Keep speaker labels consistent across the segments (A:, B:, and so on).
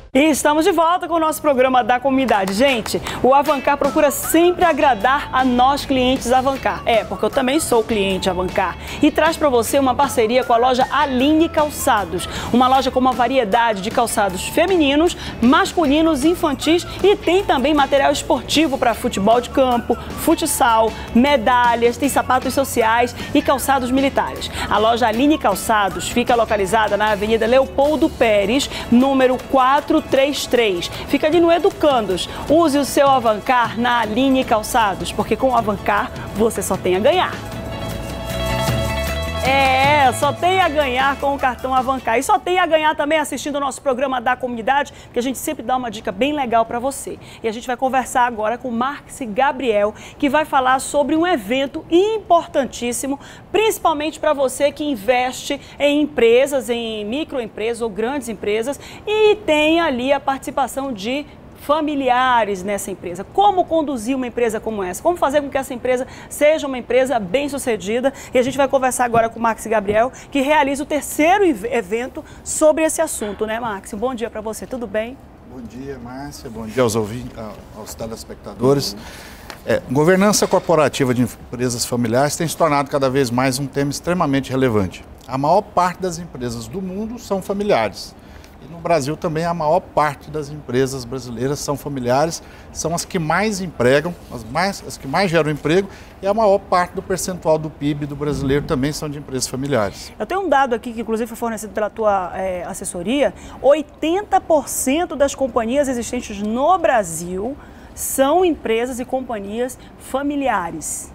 A: E estamos de volta com o nosso programa da comunidade. Gente, o Avancar procura sempre agradar a nós clientes Avancar. Porque eu também sou cliente Avancar. E traz para você uma parceria com a loja Aline Calçados. Uma loja com uma variedade de calçados femininos, masculinos, infantis e tem também material esportivo para futebol de campo, futsal, medalhas, tem sapatos sociais e calçados militares. A loja Aline Calçados fica localizada na Avenida Leopoldo Pérez, número 433. Fica ali no Educandos. Use o seu Avancar na Aline Calçados, porque com o Avancar você só tem a ganhar. Só tem a ganhar com o cartão Avancar. E só tem a ganhar também assistindo o nosso programa da comunidade, porque a gente sempre dá uma dica bem legal para você. E a gente vai conversar agora com o Marques Gabriel, que vai falar sobre um evento importantíssimo, principalmente para você que investe em empresas, em microempresas ou grandes empresas e tem ali a participação de familiares nessa empresa. Como conduzir uma empresa como essa? Como fazer com que essa empresa seja uma empresa bem-sucedida? E a gente vai conversar agora com o Marques Gabriel, que realiza o terceiro evento sobre esse assunto, né, Marques? Bom dia para você, tudo bem?
B: Bom dia, Márcia. Bom dia aos ouvintes, aos telespectadores. Governança corporativa de empresas familiares tem se tornado cada vez mais um tema extremamente relevante. A maior parte das empresas do mundo são familiares. E no Brasil também a maior parte das empresas brasileiras são familiares, são as que mais empregam, as que mais geram emprego, e a maior parte do percentual do PIB do brasileiro também são de empresas familiares.
A: Eu tenho um dado aqui que inclusive foi fornecido pela tua assessoria: 80% das companhias existentes no Brasil são empresas e companhias familiares.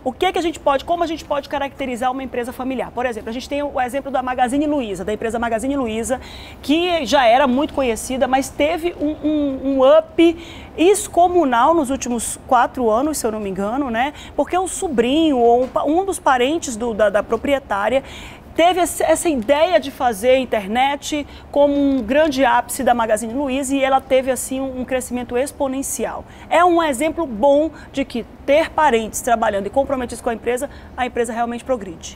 A: Como a gente pode caracterizar uma empresa familiar? Por exemplo, a gente tem o exemplo da Magazine Luiza, da empresa Magazine Luiza, que já era muito conhecida, mas teve um up excomunal nos últimos 4 anos, se eu não me engano, né? Porque o sobrinho ou um dos parentes da proprietária teve essa ideia de fazer a internet como um grande ápice da Magazine Luiza e ela teve assim um crescimento exponencial. É um exemplo bom de que ter parentes trabalhando e comprometidos com a empresa realmente progride.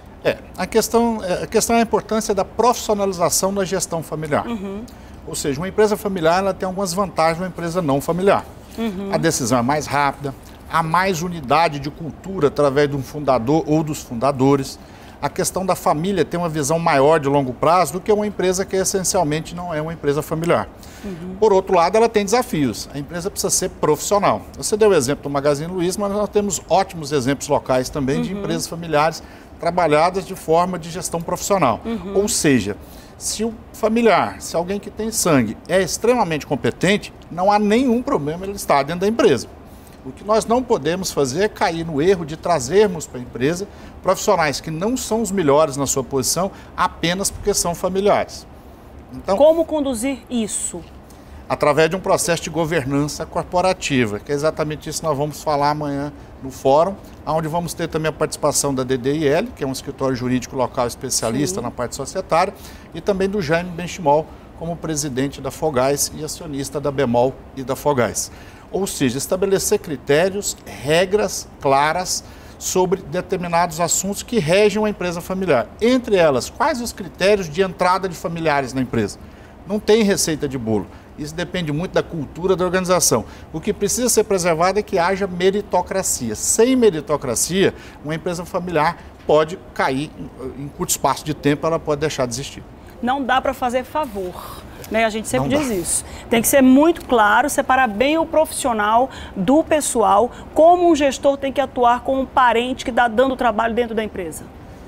B: A questão é a importância da profissionalização da gestão familiar. Ou seja, uma empresa familiar ela tem algumas vantagens de uma empresa não familiar. A decisão é mais rápida, há mais unidade de cultura através de um fundador ou dos fundadores. A questão da família tem uma visão maior de longo prazo do que uma empresa que essencialmente não é uma empresa familiar. Por outro lado, ela tem desafios. A empresa precisa ser profissional. Você deu o exemplo do Magazine Luiza, mas nós temos ótimos exemplos locais também de empresas familiares trabalhadas de forma de gestão profissional. Ou seja, se o familiar, se alguém que tem sangue é extremamente competente, não há nenhum problema ele estar dentro da empresa. O que nós não podemos fazer é cair no erro de trazermos para a empresa profissionais que não são os melhores na sua posição apenas porque são familiares.
A: Então, como conduzir isso?
B: Através de um processo de governança corporativa, que é exatamente isso que nós vamos falar amanhã no fórum, onde vamos ter também a participação da DDIL, que é um escritório jurídico local especialista na parte societária, e também do Jaime Benchimol, como presidente da Fogás e acionista da Bemol e da Fogás. Ou seja, estabelecer critérios, regras claras sobre determinados assuntos que regem uma empresa familiar. Entre elas, quais os critérios de entrada de familiares na empresa? Não tem receita de bolo. Isso depende muito da cultura da organização. O que precisa ser preservado é que haja meritocracia. Sem meritocracia, uma empresa familiar pode cair em curto espaço de tempo, ela pode deixar de existir.
A: Não dá para fazer favor, né? A gente sempre diz isso. Tem que ser muito claro, separar bem o profissional do pessoal, como um gestor tem que atuar com um parente que está dando trabalho dentro da empresa.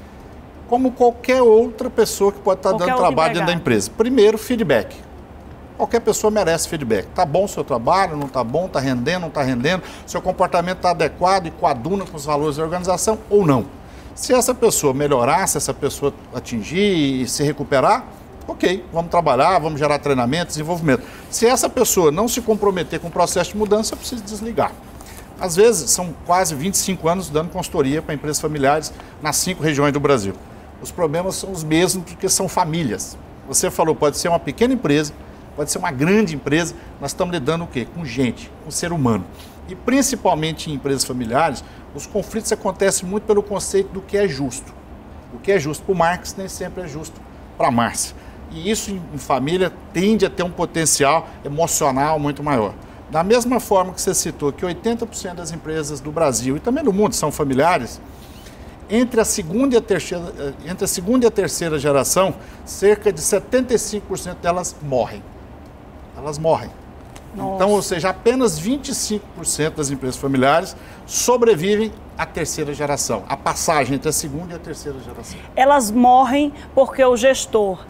B: Como qualquer outra pessoa que pode estar dando trabalho dentro da empresa. Primeiro, feedback. Qualquer pessoa merece feedback. Está bom o seu trabalho, não está bom, está rendendo, não está rendendo, seu comportamento está adequado e coaduna com os valores da organização ou não. Se essa pessoa melhorar, se essa pessoa atingir e se recuperar, ok, vamos trabalhar, vamos gerar treinamento, desenvolvimento. Se essa pessoa não se comprometer com o processo de mudança, eu preciso desligar. Às vezes, são quase 25 anos dando consultoria para empresas familiares nas 5 regiões do Brasil. Os problemas são os mesmos porque são famílias. Você falou, pode ser uma pequena empresa, pode ser uma grande empresa, nós estamos lidando o quê? Com gente, com ser humano. E principalmente em empresas familiares, os conflitos acontecem muito pelo conceito do que é justo. O que é justo para o Marx nem sempre é justo para a Márcia. E isso em família tende a ter um potencial emocional muito maior. Da mesma forma que você citou que 80% das empresas do Brasil e também do mundo são familiares, entre a segunda e a terceira geração, cerca de 75% delas morrem. Elas morrem. Nossa. Então, ou seja, apenas 25% das empresas familiares sobrevivem à terceira geração, a passagem entre a segunda e a terceira geração.
A: Elas morrem porque o gestor,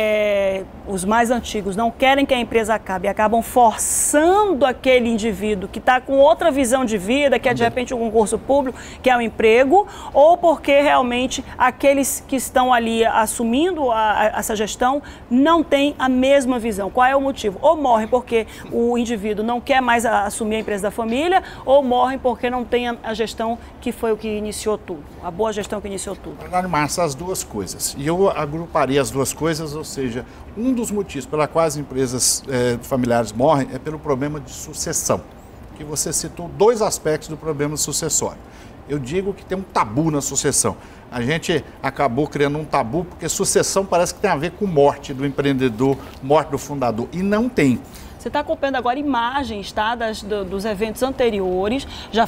A: os mais antigos, não querem que a empresa acabe, acabam forçando aquele indivíduo que está com outra visão de vida, que é de repente um concurso público, que é um emprego, ou porque realmente aqueles que estão ali assumindo essa gestão não têm a mesma visão. Qual é o motivo? Ou morrem porque o indivíduo não quer mais assumir a empresa da família, ou morrem porque não tem a gestão que foi o que iniciou tudo, a boa gestão que iniciou tudo.
B: Na verdade, Márcia, as duas coisas. E eu agruparia as duas coisas, ou seja, um dos motivos pela quais as empresas familiares morrem é pelo problema de sucessão, que você citou dois aspectos do problema sucessório. Eu digo que tem um tabu na sucessão. A gente acabou criando um tabu porque sucessão parece que tem a ver com morte do empreendedor, morte do fundador, e não tem.
A: Você está acompanhando agora imagens, tá, dos eventos anteriores.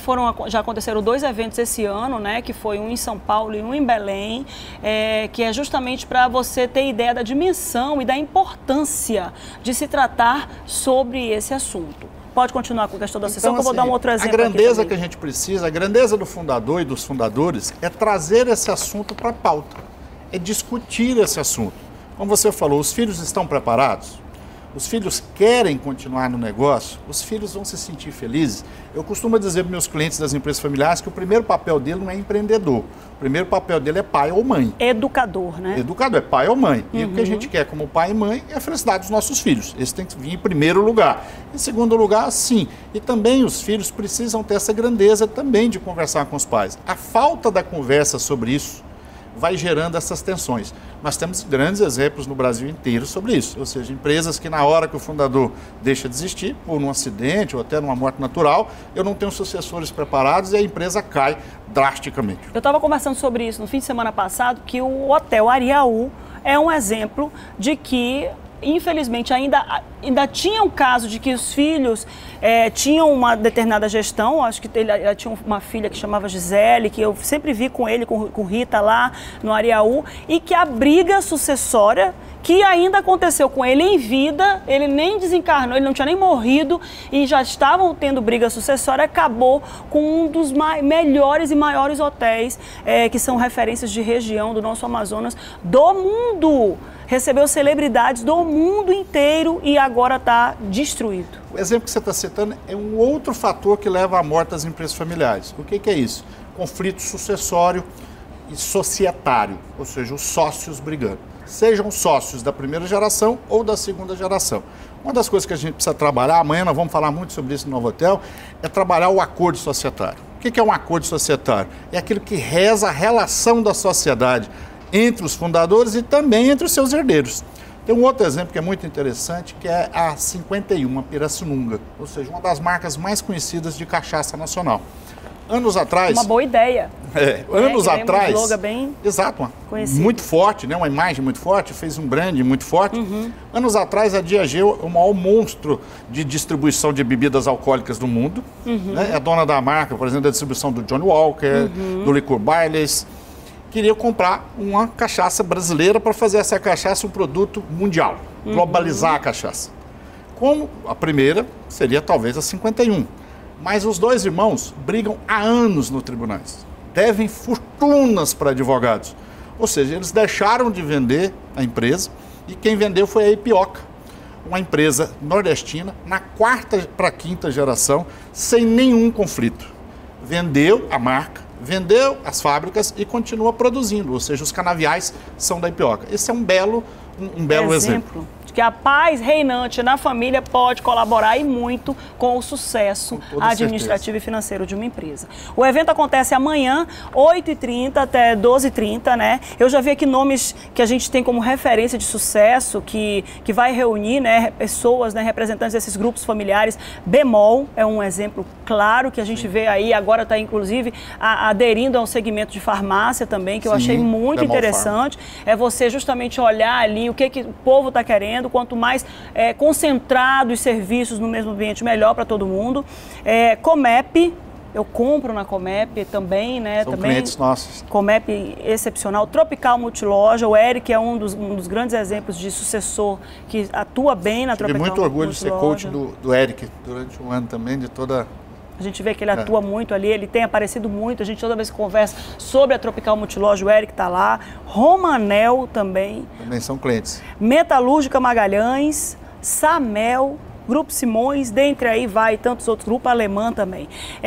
A: Já aconteceram 2 eventos esse ano, né? Que foi um em São Paulo e um em Belém, que é justamente para você ter ideia da dimensão e da importância de se tratar sobre esse assunto. Pode continuar com a questão da sucessão, que eu vou dar um outro exemplo.
B: A grandeza que a gente precisa, a grandeza do fundador e dos fundadores é trazer esse assunto para a pauta, é discutir esse assunto. Como você falou, os filhos estão preparados? Os filhos querem continuar no negócio, os filhos vão se sentir felizes. Eu costumo dizer para meus clientes das empresas familiares que o primeiro papel dele não é empreendedor, o primeiro papel dele é pai ou mãe.
A: Educador, né? Educador,
B: é pai ou mãe. E o que a gente quer como pai e mãe é a felicidade dos nossos filhos. Esse tem que vir em primeiro lugar. Em segundo lugar, sim. E também os filhos precisam ter essa grandeza também de conversar com os pais. A falta da conversa sobre isso vai gerando essas tensões. Nós temos grandes exemplos no Brasil inteiro sobre isso, ou seja, empresas que na hora que o fundador deixa de existir, por um acidente ou até numa morte natural, eu não tenho sucessores preparados e a empresa cai drasticamente.
A: Eu estava conversando sobre isso no fim de semana passado, que o Hotel Ariaú é um exemplo de que infelizmente ainda tinha um caso de que os filhos tinham uma determinada gestão. Acho que ele tinha uma filha que chamava Gisele, que eu sempre vi com ele, com Rita lá no Ariaú, e que a briga sucessória que ainda aconteceu com ele em vida, ele nem desencarnou, ele não tinha nem morrido e já estavam tendo briga sucessória, acabou com um dos melhores e maiores hotéis que são referências de região do nosso Amazonas, do mundo. Recebeu celebridades do mundo inteiro e agora está destruído.
B: O exemplo que você está citando é um outro fator que leva à morte das empresas familiares. O que é isso? Conflito sucessório e societário, ou seja, os sócios brigando. Sejam sócios da primeira geração ou da segunda geração. Uma das coisas que a gente precisa trabalhar, amanhã nós vamos falar muito sobre isso no Novotel, é trabalhar o acordo societário. O que é um acordo societário? É aquilo que reza a relação da sociedade entre os fundadores e também entre os seus herdeiros. Tem um outro exemplo que é muito interessante, que é a 51 Pirassununga, ou seja, uma das marcas mais conhecidas de cachaça nacional. Anos atrás...
A: Uma boa ideia.
B: Anos atrás...
A: Um slogan bem
B: exato, muito forte, né? Uma imagem muito forte, fez um brand muito forte. Anos atrás, a Diageo é o maior monstro de distribuição de bebidas alcoólicas do mundo. Né? É dona da marca, por exemplo, da distribuição do Johnny Walker, do Licor Baileys. Queria comprar uma cachaça brasileira para fazer essa cachaça um produto mundial, globalizar a cachaça. Como a primeira seria talvez a 51. Mas os dois irmãos brigam há anos nos tribunais. Devem fortunas para advogados. Ou seja, eles deixaram de vender a empresa e quem vendeu foi a Ipioca, uma empresa nordestina, na 4ª para 5ª geração, sem nenhum conflito. Vendeu a marca, vendeu as fábricas e continua produzindo, ou seja, os canaviais são da Ipioca. Esse é um belo exemplo.
A: De que a paz reinante na família pode colaborar e muito com o sucesso administrativo e financeiro de uma empresa. O evento acontece amanhã, 8h30 até 12h30, né? Eu já vi aqui nomes que a gente tem como referência de sucesso, que vai reunir, né, pessoas, né, representantes desses grupos familiares. Bemol é um exemplo claro que a gente vê aí, agora está inclusive aderindo a um segmento de farmácia também, que eu achei muito interessante. É você justamente olhar ali o que o povo está querendo. Quanto mais concentrado os serviços no mesmo ambiente, melhor para todo mundo. Comep, eu compro na Comep também, né?
B: São clientes nossos.
A: Comep excepcional. Tropical Multiloja, o Eric é um dos grandes exemplos de sucessor que atua bem na Tropical Multiloja.
B: Tive muito orgulho de ser coach do Eric durante um ano também, de toda...
A: A gente vê que ele atua muito ali, ele tem aparecido muito, a gente toda vez que conversa sobre a Tropical Multiloja, o Eric está lá. Romanel também.
B: Também são clientes.
A: Metalúrgica Magalhães, Samel, Grupo Simões, dentre aí vai tantos outros, Grupo Alemã também.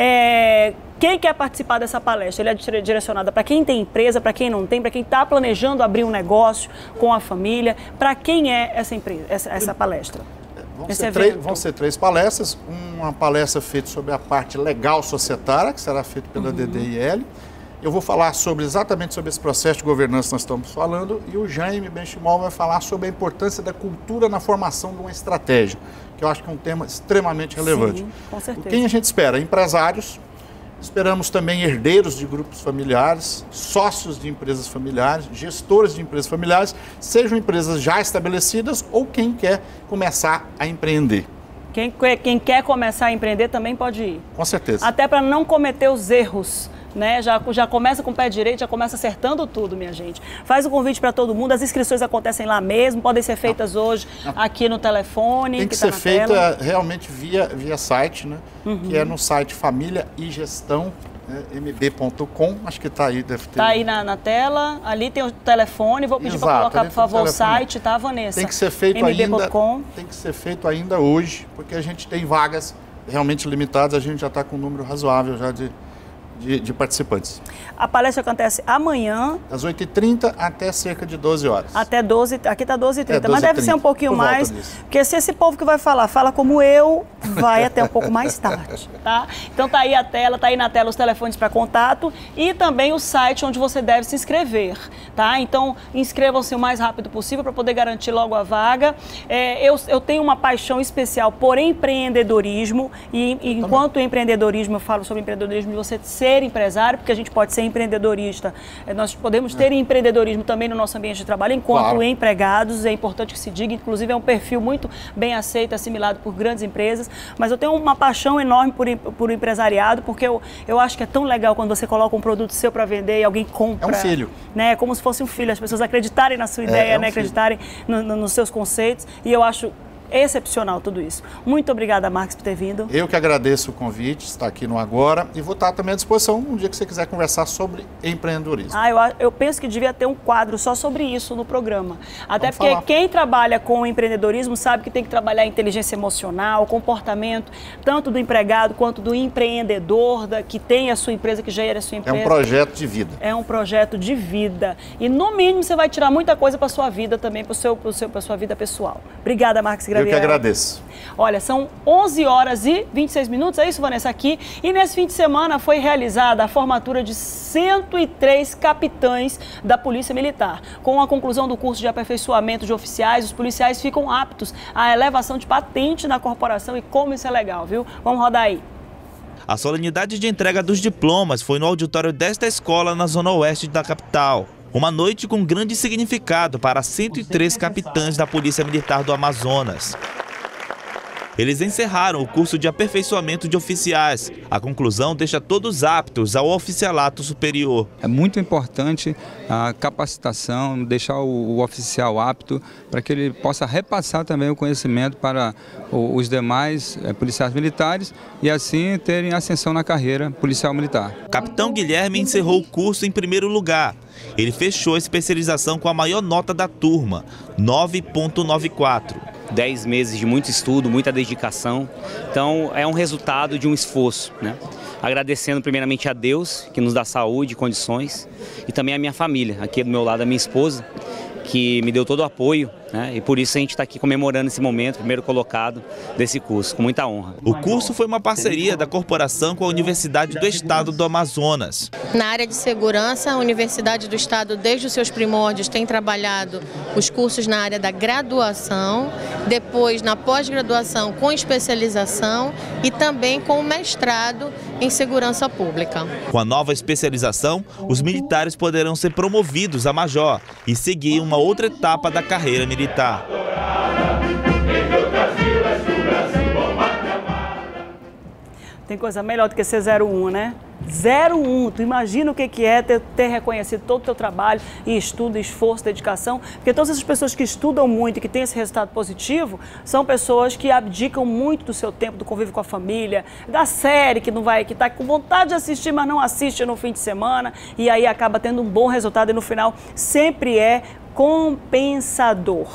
A: Quem quer participar dessa palestra? Ele é direcionada para quem tem empresa, para quem não tem, para quem está planejando abrir um negócio com a família. Para quem é essa empresa, essa palestra?
B: Vão ser 3 palestras, uma palestra feita sobre a parte legal societária, que será feita pela DDIL. Eu vou falar exatamente sobre esse processo de governança que nós estamos falando, e o Jaime Benchimol vai falar sobre a importância da cultura na formação de uma estratégia, que eu acho que é um tema extremamente relevante.
A: Sim, com certeza.
B: Quem a gente espera? Empresários, esperamos também herdeiros de grupos familiares, sócios de empresas familiares, gestores de empresas familiares, sejam empresas já estabelecidas ou quem quer começar a empreender.
A: Quem quer começar a empreender também pode ir.
B: Com certeza.
A: Até para não cometer os erros, né? Já começa com o pé direito, já começa acertando tudo, minha gente. Faz o convite para todo mundo, as inscrições acontecem lá mesmo, podem ser feitas hoje aqui no telefone.
B: Tem que ser feita realmente via site, né? Que é no site Família e Gestão, mb.com, acho que está aí, deve ter.
A: Está aí na tela, ali tem o telefone, vou pedir para colocar, por favor, o site, tá, Vanessa?
B: Tem que ser feito tem que ser feito ainda hoje, porque a gente tem vagas realmente limitadas, a gente já está com um número razoável já de participantes.
A: A palestra acontece amanhã.
B: Das 8h30 até cerca de 12 horas.
A: Até 12, aqui está 12h30, mas deve ser um pouquinho mais,
B: disso.
A: porque se esse povo que vai falar, fala como eu, vai até um pouco mais tarde, tá? Então tá aí a tela, tá aí na tela os telefones para contato e também o site onde você deve se inscrever, tá? Então inscrevam-se o mais rápido possível para poder garantir logo a vaga. Eu tenho uma paixão especial por empreendedorismo e enquanto empreendedorismo, eu falo sobre empreendedorismo de você ser empresário, porque a gente pode ser empreendedorista. Nós podemos ter empreendedorismo também no nosso ambiente de trabalho enquanto empregados, é importante que se diga, inclusive é um perfil muito bem aceito, assimilado por grandes empresas, mas eu tenho uma paixão enorme por empresariado, porque eu acho que é tão legal quando você coloca um produto seu para vender e alguém compra.
B: É um filho.
A: Né? É como se fosse um filho, as pessoas acreditarem na sua ideia, né? Acreditarem nos seus conceitos, e eu acho excepcional tudo isso. Muito obrigada, Marcos, por ter vindo.
B: Eu que agradeço o convite, estar aqui no Agora, e vou estar também à disposição um dia que você quiser conversar sobre empreendedorismo.
A: Eu penso que devia ter um quadro só sobre isso no programa. Até porque quem trabalha com empreendedorismo sabe que tem que trabalhar a inteligência emocional, comportamento, tanto do empregado quanto do empreendedor, que tem a sua empresa, que gera a sua empresa.
B: É um projeto de vida. É
A: um projeto de vida. E no mínimo você vai tirar muita coisa para a sua vida também, para a sua vida pessoal. Obrigada, Marcos Graviel.
B: Eu que agradeço.
A: Olha, são 11 horas e 26 minutos, é isso, Vanessa, aqui. E nesse fim de semana foi realizada a formatura de 103 capitães da Polícia Militar. Com a conclusão do curso de aperfeiçoamento de oficiais, os policiais ficam aptos à elevação de patente na corporação, e como isso é legal, viu? Vamos rodar aí.
C: A solenidade de entrega dos diplomas foi no auditório desta escola na zona oeste da capital. Uma noite com grande significado para 103 capitães da Polícia Militar do Amazonas. Eles encerraram o curso de aperfeiçoamento de oficiais. A conclusão deixa todos aptos ao oficialato superior.
D: É muito importante a capacitação, deixar o oficial apto para que ele possa repassar também o conhecimento para os demais policiais militares e assim terem ascensão na carreira policial militar.
C: Capitão Guilherme encerrou o curso em primeiro lugar. Ele fechou a especialização com a maior nota da turma, 9,94.
E: 10 meses de muito estudo, muita dedicação. Então é um resultado de um esforço, né? Agradecendo primeiramente a Deus, que nos dá saúde, condições, e também a minha família, aqui do meu lado a minha esposa, que me deu todo o apoio, né? E por isso a gente está aqui comemorando esse momento, primeiro colocado desse curso, com muita honra.
C: O curso foi uma parceria da corporação com a Universidade do Estado do Amazonas.
F: Na área de segurança, a Universidade do Estado, desde os seus primórdios, tem trabalhado os cursos na área da graduação, depois na pós-graduação com especialização e também com o mestrado em segurança pública.
C: Com a nova especialização, os militares poderão ser promovidos a major e seguir uma outra etapa da carreira militar.
A: Tem coisa melhor do que ser 01, né? 01, tu imagina o que é ter reconhecido todo o teu trabalho e estudo, esforço, dedicação, porque todas essas pessoas que estudam muito e que têm esse resultado positivo são pessoas que abdicam muito do seu tempo, do convívio com a família, da série que está com vontade de assistir, mas não assiste no fim de semana e aí acaba tendo um bom resultado e no final sempre é compensador.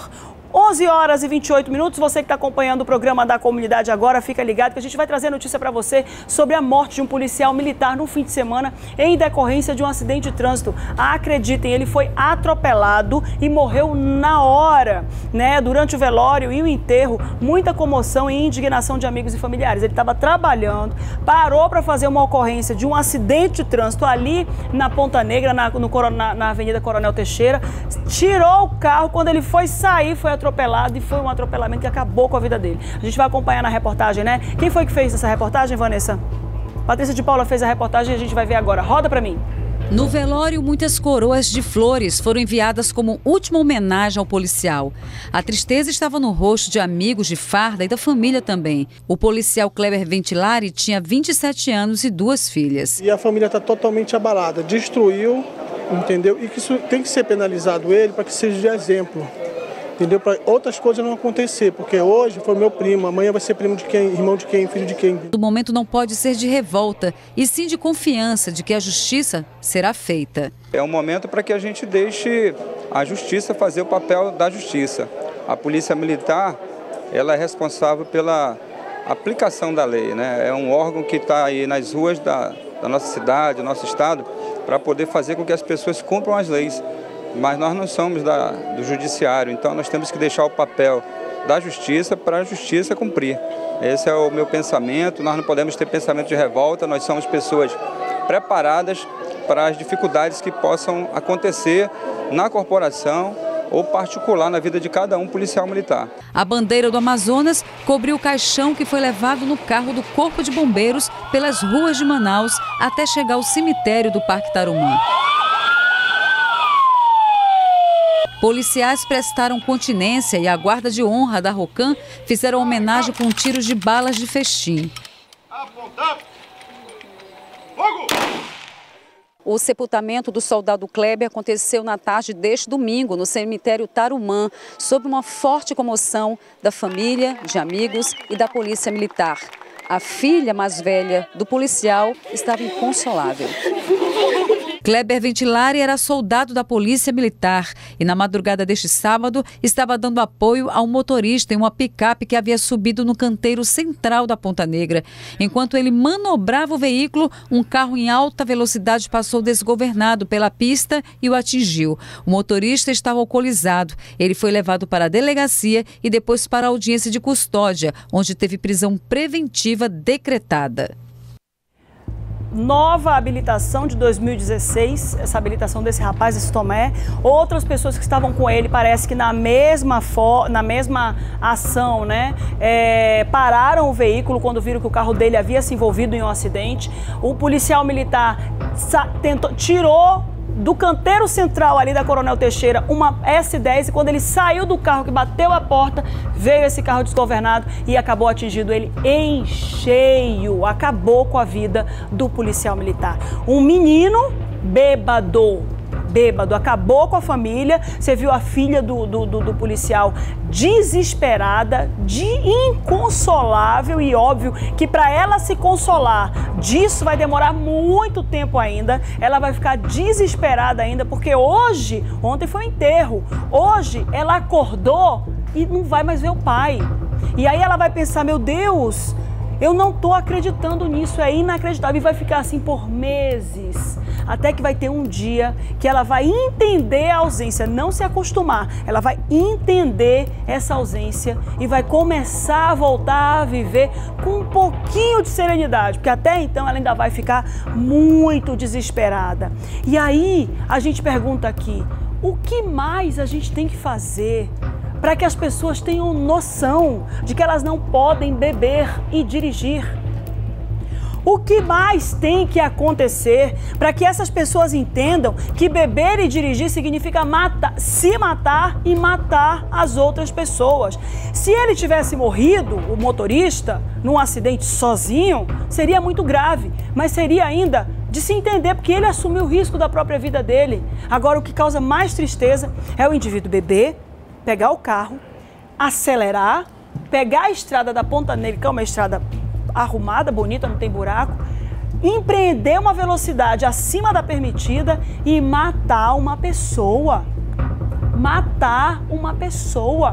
A: 11h28, você que está acompanhando o programa da comunidade agora, fica ligado que a gente vai trazer notícia para você sobre a morte de um policial militar no fim de semana em decorrência de um acidente de trânsito. Acreditem, ele foi atropelado e morreu na hora, né? Durante o velório e o enterro, muita comoção e indignação de amigos e familiares. Ele estava trabalhando, parou para fazer uma ocorrência de um acidente de trânsito ali na Ponta Negra, na Avenida Coronel Teixeira, tirou o carro, quando ele foi sair, foi atropelado e foi um atropelamento que acabou com a vida dele. A gente vai acompanhar na reportagem, né? Quem foi que fez essa reportagem, Vanessa? Patrícia de Paula fez a reportagem e a gente vai ver agora. Roda pra mim.
G: No velório, muitas coroas de flores foram enviadas como última homenagem ao policial. A tristeza estava no rosto de amigos de farda e da família também. O policial Kleber Ventilari tinha 27 anos e 2 filhas.
H: E a família está totalmente abalada, destruiu, entendeu? E que isso tem que ser penalizado ele para que seja de exemplo. Entendeu? Para outras coisas não acontecer, porque hoje foi meu primo, amanhã vai ser primo de quem, irmão de quem, filho de quem.
G: O momento não pode ser de revolta, e sim de confiança de que a justiça será feita.
D: É um momento para que a gente deixe a justiça fazer o papel da justiça. A polícia militar, ela é responsável pela aplicação da lei, né? É um órgão que está aí nas ruas da nossa cidade, do nosso estado, para poder fazer com que as pessoas cumpram as leis. Mas nós não somos do judiciário, então nós temos que deixar o papel da justiça para a justiça cumprir. Esse é o meu pensamento, nós não podemos ter pensamento de revolta, nós somos pessoas preparadas para as dificuldades que possam acontecer na corporação ou particular na vida de cada um policial militar.
G: A bandeira do Amazonas cobriu o caixão que foi levado no carro do Corpo de Bombeiros pelas ruas de Manaus até chegar ao cemitério do Parque Tarumã. Policiais prestaram continência e a guarda de honra da Rocan fizeram homenagem com tiros de balas de festim. O sepultamento do soldado Kleber aconteceu na tarde deste domingo no cemitério Tarumã, sob uma forte comoção da família, de amigos e da polícia militar. A filha mais velha do policial estava inconsolável. Kleber Ventilari era soldado da Polícia Militar e na madrugada deste sábado estava dando apoio a um motorista em uma picape que havia subido no canteiro central da Ponta Negra. Enquanto ele manobrava o veículo, um carro em alta velocidade passou desgovernado pela pista e o atingiu. O motorista estava alcoolizado. Ele foi levado para a delegacia e depois para a audiência de custódia, onde teve prisão preventiva decretada.
A: Nova habilitação de 2016, essa habilitação desse rapaz, esse Tomé. Outras pessoas que estavam com ele, parece que na mesma ação, né? Pararam o veículo quando viram que o carro dele havia se envolvido em um acidente. O policial militar tirou do canteiro central ali da Coronel Teixeira uma S10 e quando ele saiu do carro que bateu a porta, veio esse carro desgovernado e acabou atingindo ele em cheio. Acabou com a vida do policial militar. Um menino bêbado, acabou com a família. Você viu a filha do policial desesperada, inconsolável, e óbvio que para ela se consolar disso vai demorar muito tempo ainda. Ela vai ficar desesperada ainda, porque ontem foi o enterro, hoje ela acordou e não vai mais ver o pai. E aí ela vai pensar, meu Deus, eu não estou acreditando nisso, é inacreditável. E vai ficar assim por meses, até que vai ter um dia que ela vai entender a ausência, não se acostumar. Ela vai entender essa ausência e vai começar a voltar a viver com um pouquinho de serenidade, porque até então ela ainda vai ficar muito desesperada. E aí a gente pergunta aqui, o que mais a gente tem que fazer para que as pessoas tenham noção de que elas não podem beber e dirigir? O que mais tem que acontecer para que essas pessoas entendam que beber e dirigir significa se matar e matar as outras pessoas? Se ele tivesse morrido, o motorista, num acidente sozinho, seria muito grave, mas seria ainda de se entender, porque ele assumiu o risco da própria vida dele. Agora, o que causa mais tristeza é o indivíduo beber, pegar o carro, acelerar, pegar a estrada da Ponta Negra, que é uma estrada arrumada, bonita, não tem buraco, empreender uma velocidade acima da permitida e matar uma pessoa. Matar uma pessoa.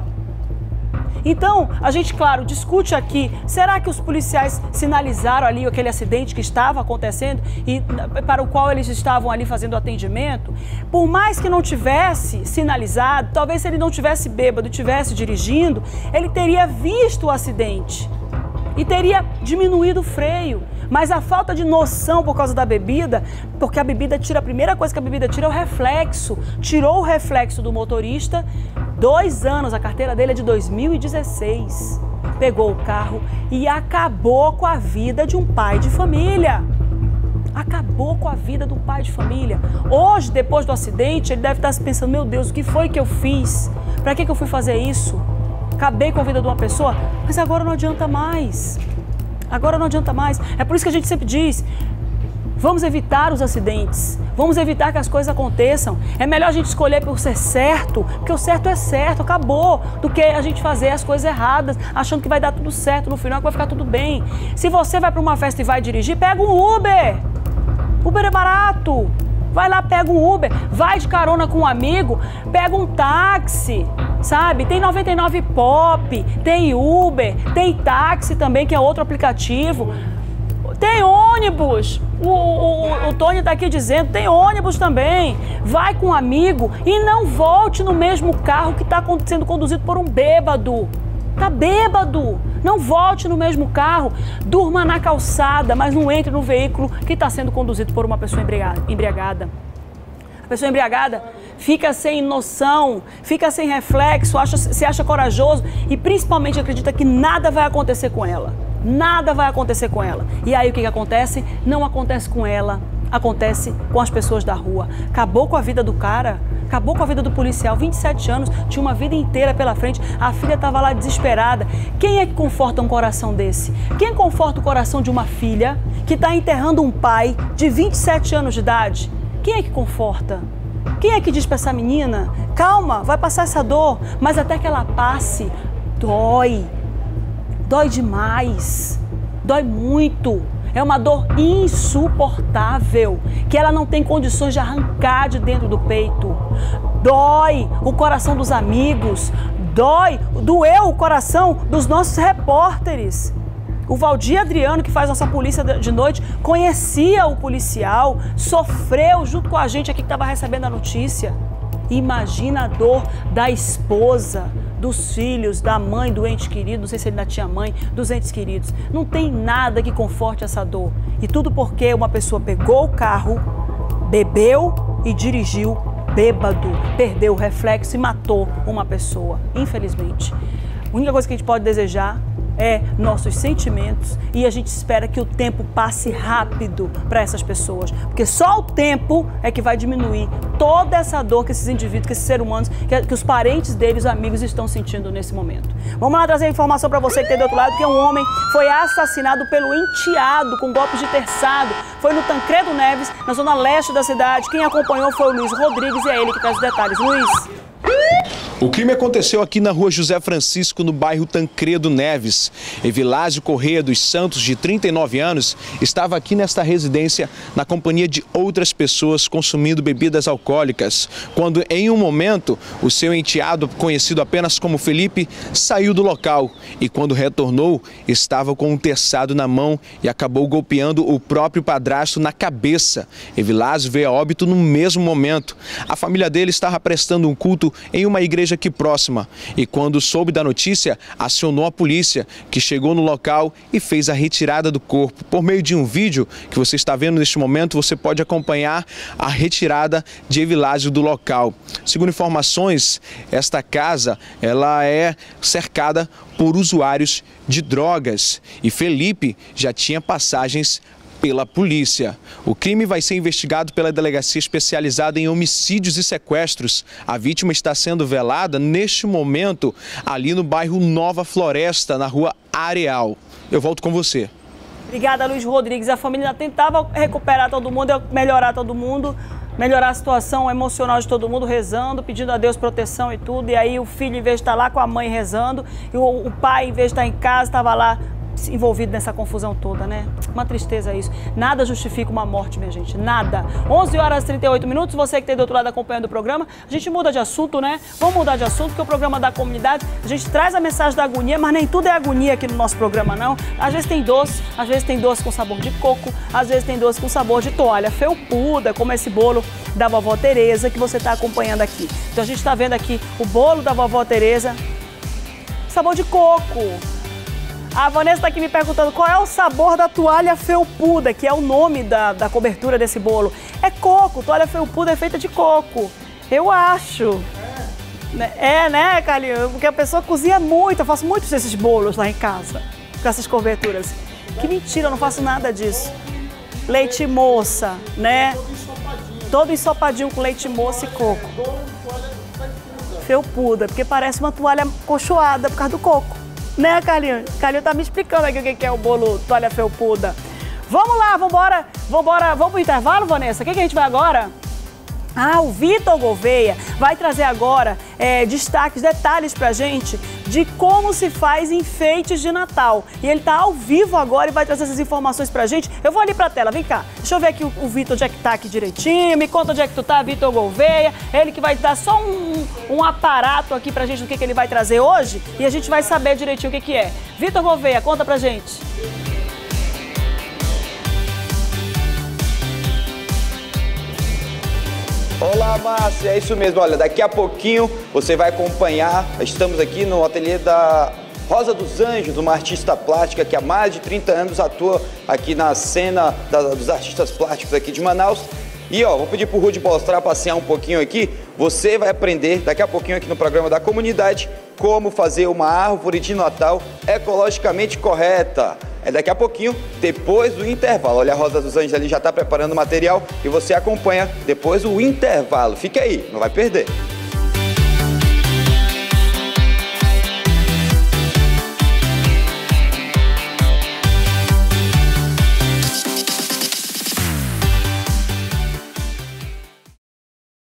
A: Então, a gente, claro, discute aqui, será que os policiais sinalizaram ali aquele acidente que estava acontecendo e para o qual eles estavam ali fazendo atendimento? Por mais que não tivesse sinalizado, talvez se ele não tivesse bêbado, tivesse dirigindo, ele teria visto o acidente e teria diminuído o freio. Mas a falta de noção por causa da bebida, porque a bebida tira, a primeira coisa que a bebida tira é o reflexo. Tirou o reflexo do motorista, 2 anos, a carteira dele é de 2016. Pegou o carro e acabou com a vida de um pai de família. Acabou com a vida do pai de família. Hoje, depois do acidente, ele deve estar se pensando, meu Deus, o que foi que eu fiz? Para que eu fui fazer isso? Acabei com a vida de uma pessoa, mas agora não adianta mais. Agora não adianta mais. É por isso que a gente sempre diz, vamos evitar os acidentes, vamos evitar que as coisas aconteçam. É melhor a gente escolher por ser certo, porque o certo é certo, acabou, do que a gente fazer as coisas erradas, achando que vai dar tudo certo no final, que vai ficar tudo bem. Se você vai para uma festa e vai dirigir, pega um Uber. Uber é barato. Vai lá, pega um Uber, vai de carona com um amigo, pega um táxi, sabe? Tem 99 Pop, tem Uber, tem táxi também, que é outro aplicativo. Tem ônibus, o Tony está aqui dizendo, tem ônibus também. Vai com um amigo e não volte no mesmo carro que está sendo conduzido por um bêbado. Tá bêbado, não volte no mesmo carro, durma na calçada, mas não entre no veículo que está sendo conduzido por uma pessoa embriagada. A pessoa embriagada fica sem noção, fica sem reflexo, se acha corajoso e principalmente acredita que nada vai acontecer com ela. Nada vai acontecer com ela. E aí o que acontece? Não acontece com ela, acontece com as pessoas da rua. Acabou com a vida do cara. Acabou com a vida do policial, 27 anos, tinha uma vida inteira pela frente, a filha estava lá desesperada. Quem é que conforta um coração desse? Quem conforta o coração de uma filha que está enterrando um pai de 27 anos de idade? Quem é que conforta? Quem é que diz para essa menina, calma, vai passar essa dor, mas até que ela passe, dói. Dói demais, dói muito. É uma dor insuportável, que ela não tem condições de arrancar de dentro do peito. Dói o coração dos amigos, doeu o coração dos nossos repórteres. O Valdir Adriano, que faz nossa polícia de noite, conhecia o policial, sofreu junto com a gente aqui que estava recebendo a notícia. Imagina a dor da esposa, dos filhos, da mãe do ente querido, não sei se ele ainda tinha mãe, dos entes queridos. Não tem nada que conforte essa dor. E tudo porque uma pessoa pegou o carro, bebeu e dirigiu bêbado, perdeu o reflexo e matou uma pessoa, infelizmente. A única coisa que a gente pode desejar é nossos sentimentos e a gente espera que o tempo passe rápido para essas pessoas, porque só o tempo é que vai diminuir toda essa dor que esses indivíduos, que esses seres humanos, que os parentes deles, os amigos estão sentindo nesse momento. Vamos lá trazer a informação para você que tem do outro lado, que um homem foi assassinado pelo enteado com golpes de terçado. Foi no Tancredo Neves, na zona leste da cidade. Quem acompanhou foi o Luiz Rodrigues e é ele que traz os detalhes. Luiz.
I: O crime aconteceu aqui na rua José Francisco, no bairro Tancredo Neves. Evilásio Correia dos Santos, de 39 anos, estava aqui nesta residência na companhia de outras pessoas consumindo bebidas alcoólicas, quando em um momento o seu enteado, conhecido apenas como Felipe, saiu do local e quando retornou estava com um terçado na mão e acabou golpeando o próprio padrasto na cabeça. Evilásio veio a óbito no mesmo momento. A família dele estava prestando um culto em uma igreja aqui próxima e quando soube da notícia, acionou a polícia, que chegou no local e fez a retirada do corpo. Por meio de um vídeo que você está vendo neste momento, você pode acompanhar a retirada de Evilásio do local. Segundo informações, esta casa ela é cercada por usuários de drogas e Felipe já tinha passagens pela polícia. O crime vai ser investigado pela Delegacia Especializada em Homicídios e Sequestros. A vítima está sendo velada neste momento ali no bairro Nova Floresta, na rua Areal. Eu volto com você.
A: Obrigada, Luiz Rodrigues. A família tentava recuperar todo mundo, melhorar todo mundo, melhorar a situação emocional de todo mundo, rezando, pedindo a Deus proteção e tudo. E aí o filho, em vez de estar lá com a mãe rezando, e o pai, em vez de estar em casa, estava lá envolvido nessa confusão toda, né? Uma tristeza isso. Nada justifica uma morte, minha gente. Nada. 11 horas e 38 minutos. Você que está do outro lado acompanhando o programa, a gente muda de assunto, né? Vamos mudar de assunto, porque o programa da comunidade, a gente traz a mensagem da agonia, mas nem tudo é agonia aqui no nosso programa, não. Às vezes tem doce com sabor de coco, às vezes tem doce com sabor de toalha felpuda, como esse bolo da vovó Tereza que você está acompanhando aqui. Então a gente está vendo aqui o bolo da vovó Tereza, sabor de coco. A Vanessa está aqui me perguntando qual é o sabor da toalha felpuda, que é o nome da cobertura desse bolo. É coco, toalha felpuda é feita de coco. Eu acho. É, né, Carlinhos? Porque a pessoa cozinha muito, eu faço muitos desses bolos lá em casa, com essas coberturas. Que mentira, eu não faço nada disso. Leite moça, né? Todo ensopadinho com leite moça e coco. Felpuda, porque parece uma toalha cochoada por causa do coco. Né, Carlinhos? Carlinhos tá me explicando aqui o que é o bolo toalha felpuda. Vamos lá, vamos pro intervalo, Vanessa? O que a gente vai agora? Ah, o Vitor Gouveia vai trazer agora destaques, detalhes pra gente de como se faz enfeites de Natal. E ele tá ao vivo agora e vai trazer essas informações pra gente. Eu vou ali pra tela, vem cá. Deixa eu ver aqui o Vitor, onde é que tá aqui direitinho. Me conta onde é que tu tá, Vitor Gouveia. Ele que vai dar só um aparato aqui pra gente do que ele vai trazer hoje. E a gente vai saber direitinho o que é. Vitor Gouveia, conta pra gente.
J: Olá, Márcia, é isso mesmo. Olha, daqui a pouquinho você vai acompanhar, estamos aqui no ateliê da Rosa dos Anjos, uma artista plástica que há mais de 30 anos atua aqui na cena dos artistas plásticos aqui de Manaus. E ó, vou pedir pro Rudy mostrar, passear um pouquinho aqui. Você vai aprender daqui a pouquinho aqui no programa da comunidade como fazer uma árvore de Natal ecologicamente correta. É daqui a pouquinho, depois do intervalo. Olha, a Rosa dos Anjos ali já está preparando o material e você acompanha depois o intervalo. Fica aí, não vai perder.